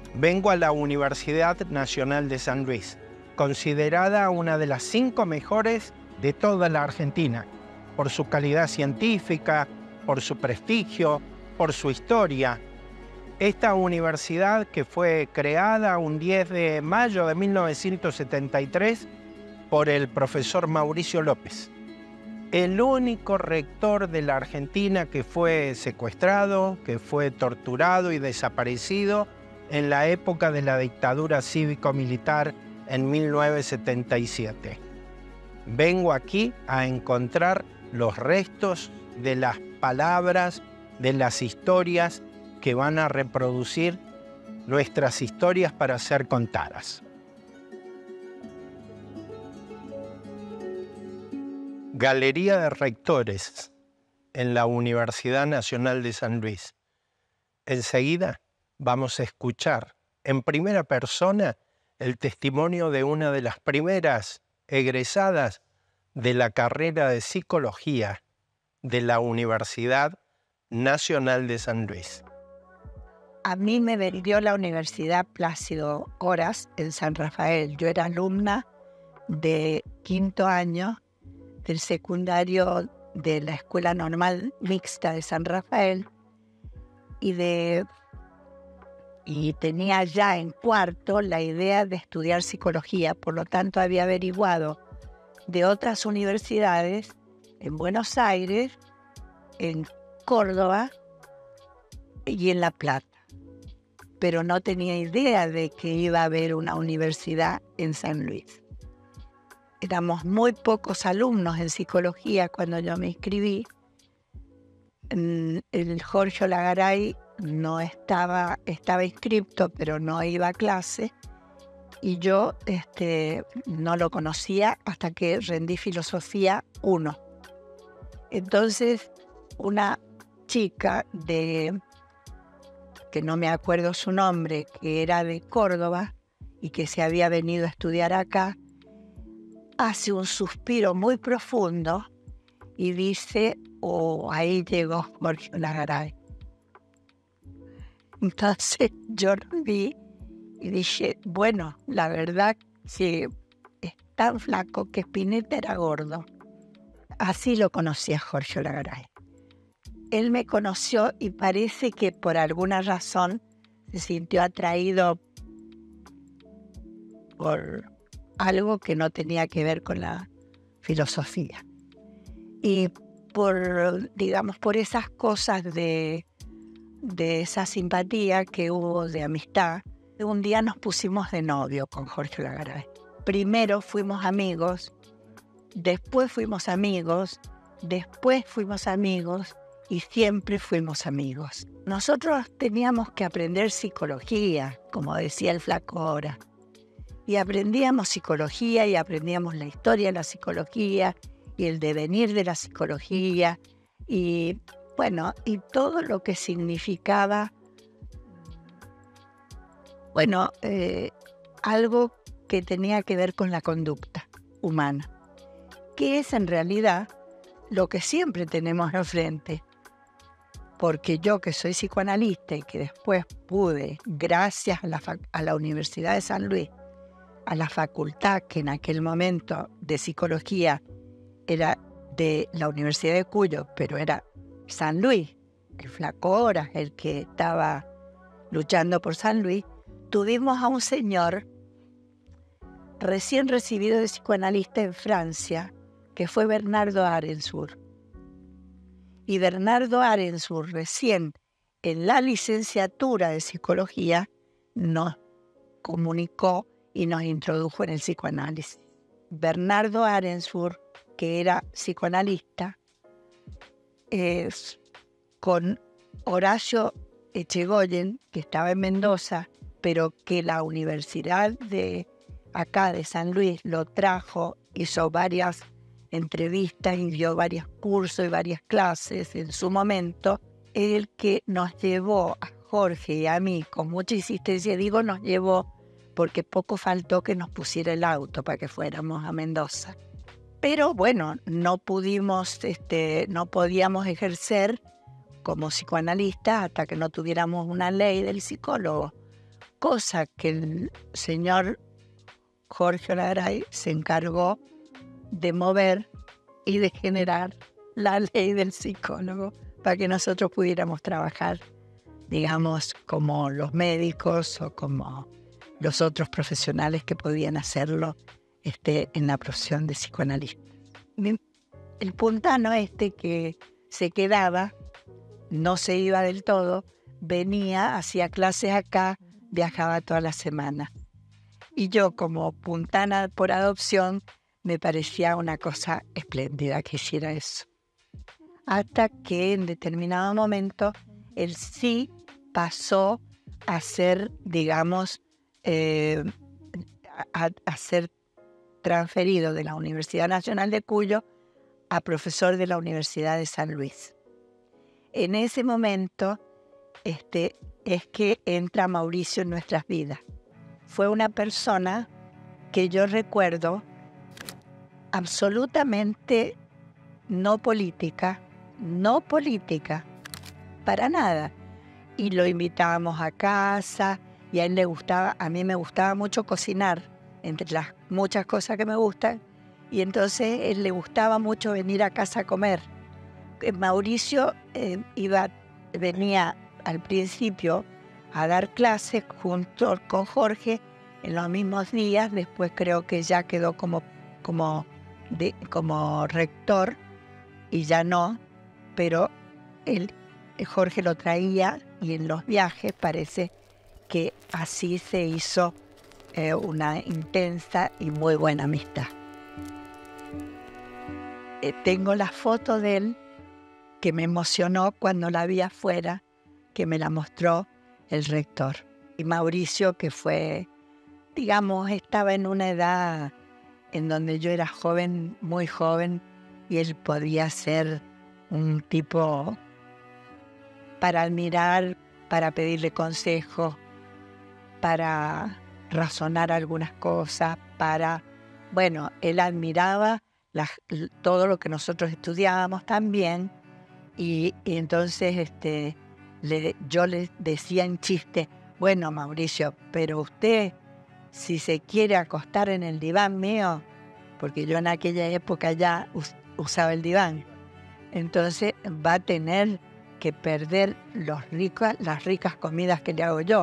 Vengo a la Universidad Nacional de San Luis, considerada una de las 5 mejores de toda la Argentina, por su calidad científica, por su prestigio, por su historia. Esta universidad, que fue creada un 10 de mayo de 1973 por el profesor Mauricio López, el único rector de la Argentina que fue secuestrado, que fue torturado y desaparecido en la época de la dictadura cívico-militar en 1977. Vengo aquí a encontrar los restos de las palabras, de las historias que van a reproducir nuestras historias para ser contadas. Galería de Rectores en la Universidad Nacional de San Luis. Enseguida vamos a escuchar en primera persona el testimonio de una de las primeras egresadas de la carrera de Psicología de la Universidad Nacional de San Luis. A mí me vendió la Universidad Plácido Horas en San Rafael. Yo era alumna de 5º año del secundario de la Escuela Normal Mixta de San Rafael y tenía ya en 4º la idea de estudiar psicología. Por lo tanto, había averiguado de otras universidades en Buenos Aires, en Córdoba y en La Plata. Pero no tenía idea de que iba a haber una universidad en San Luis. Éramos muy pocos alumnos en psicología cuando yo me inscribí. El Jorge Lagaray no estaba inscripto, pero no iba a clase. Y yo no lo conocía hasta que rendí Filosofía 1. Entonces, una chica que no me acuerdo su nombre, que era de Córdoba y que se había venido a estudiar acá, hace un suspiro muy profundo y dice: "Oh, ahí llegó Jorge Lagaray". Entonces yo lo vi y dije: bueno, la verdad que es tan flaco que Spinetta era gordo. Así lo conocí a Jorge Lagaray. Él me conoció y parece que por alguna razón se sintió atraído por algo que no tenía que ver con la filosofía. Y por esas cosas de esa simpatía que hubo de amistad, un día nos pusimos de novio con Jorge Lagaray. Primero fuimos amigos, después fuimos amigos, después fuimos amigos y siempre fuimos amigos. Nosotros teníamos que aprender psicología, como decía el flaco ahora. Y aprendíamos psicología y aprendíamos la historia de la psicología y el devenir de la psicología y bueno, y todo lo que significaba, algo que tenía que ver con la conducta humana, que es en realidad lo que siempre tenemos enfrente. Porque yo, que soy psicoanalista y que después pude, gracias a la Universidad de San Luis, a la facultad que en aquel momento de psicología era de la Universidad de Cuyo, pero era San Luis, el flaco Horas, el que estaba luchando por San Luis, tuvimos a un señor recién recibido de psicoanalista en Francia, que fue Bernardo Arensburg. Y Bernardo Arensburg, recién en la licenciatura de psicología, nos comunicó y nos introdujo en el psicoanálisis. Bernardo Arensburg, que era psicoanalista, con Horacio Echegoyen, que estaba en Mendoza, pero que la Universidad de acá de San Luis lo trajo, hizo varias entrevistas y dio varios cursos y varias clases en su momento, el que nos llevó a Jorge y a mí con mucha insistencia. Digo nos llevó porque poco faltó que nos pusiera el auto para que fuéramos a Mendoza. Pero bueno, no podíamos ejercer como psicoanalistas hasta que no tuviéramos una ley del psicólogo, cosa que el señor Jorge Olagaray se encargó de mover y de generar la ley del psicólogo para que nosotros pudiéramos trabajar, digamos, como los médicos o como los otros profesionales que podían hacerlo en la profesión de psicoanalista. El puntano que se quedaba, no se iba del todo, venía, hacía clases acá, viajaba toda la semana. Y yo, como puntana por adopción, me parecía una cosa espléndida que hiciera eso. Hasta que en determinado momento él sí pasó a ser, digamos, a ser transferido de la Universidad Nacional de Cuyo a profesor de la Universidad de San Luis. En ese momento es que entra Mauricio en nuestras vidas. Fue una persona que yo recuerdo absolutamente no política, para nada. Y lo invitábamos a casa y a él le gustaba, a mí me gustaba mucho cocinar, entre las muchas cosas que me gustan, y entonces él le gustaba mucho venir a casa a comer. Mauricio venía al principio a dar clases junto con Jorge en los mismos días, después creo que ya quedó como rector y ya no, pero Jorge lo traía y en los viajes parece que así se hizo una intensa y muy buena amistad. Tengo la foto de él que me emocionó cuando la vi afuera, que me la mostró el rector. Y Mauricio, que fue, digamos, estaba en una edad en donde yo era joven, muy joven, y él podía ser un tipo para admirar, para pedirle consejos, para razonar algunas cosas, él admiraba todo lo que nosotros estudiábamos también, y entonces yo le decía en chiste, bueno, Mauricio, pero usted, si se quiere acostar en el diván mío, porque yo en aquella época ya usaba el diván, entonces va a tener que perder las ricas comidas que le hago yo.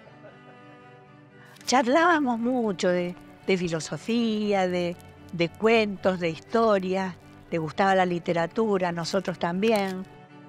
Charlábamos mucho de filosofía, de cuentos, de historias, le gustaba la literatura, nosotros también.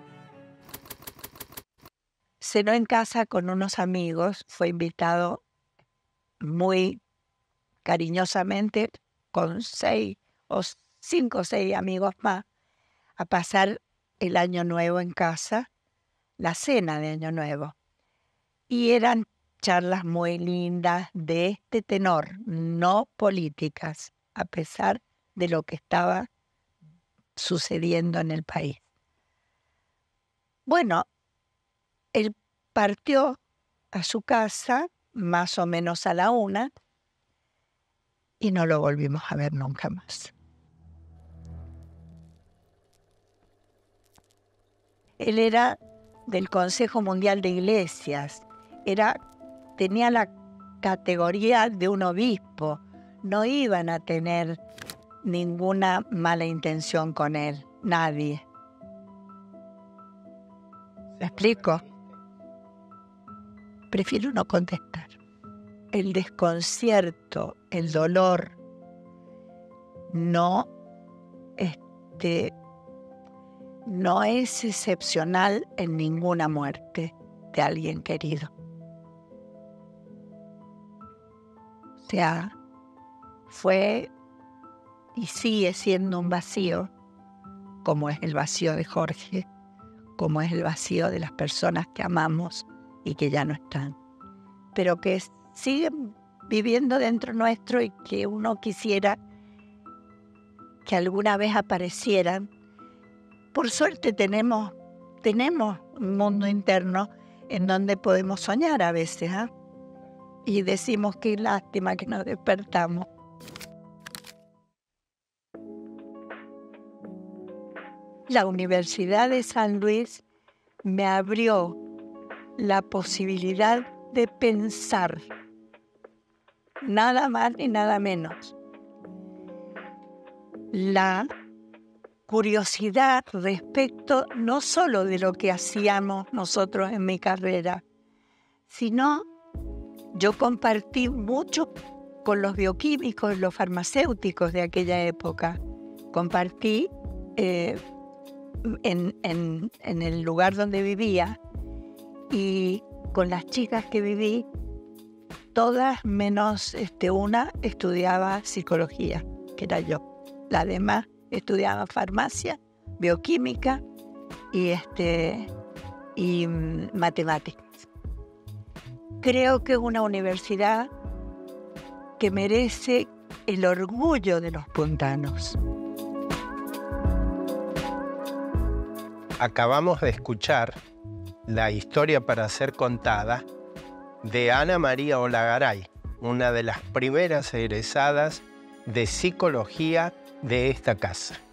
Cenó en casa con unos amigos, fue invitado muy cariñosamente con 5 o 6 amigos más a pasar el Año Nuevo en casa, la cena de Año Nuevo. Y eran charlas muy lindas de este tenor, no políticas, a pesar de lo que estaba sucediendo en el país. Bueno, él partió a su casa más o menos a la 1 y no lo volvimos a ver nunca más. Él era del Consejo Mundial de Iglesias, tenía la categoría de un obispo, no iban a tener ninguna mala intención con él, nadie. ¿Me explico? Prefiero no contestar. El desconcierto, el dolor, no es excepcional en ninguna muerte de alguien querido. O sea, fue y sigue siendo un vacío, como es el vacío de Jorge, como es el vacío de las personas que amamos y que ya no están, pero que siguen viviendo dentro nuestro y que uno quisiera que alguna vez aparecieran. Por suerte tenemos un mundo interno en donde podemos soñar a veces, ¿eh? Y decimos qué lástima que nos despertamos. La Universidad de San Luis me abrió la posibilidad de pensar, nada más ni nada menos. La curiosidad respecto no solo de lo que hacíamos nosotros en mi carrera, sino yo compartí mucho con los bioquímicos, los farmacéuticos de aquella época. Compartí en el lugar donde vivía, y con las chicas que viví, todas menos una estudiaba psicología, que era yo. Las demás estudiaban farmacia, bioquímica y matemáticas. Creo que es una universidad que merece el orgullo de los puntanos. Acabamos de escuchar la historia para ser contada de Ana María Olagaray, una de las primeras egresadas de psicología de esta casa.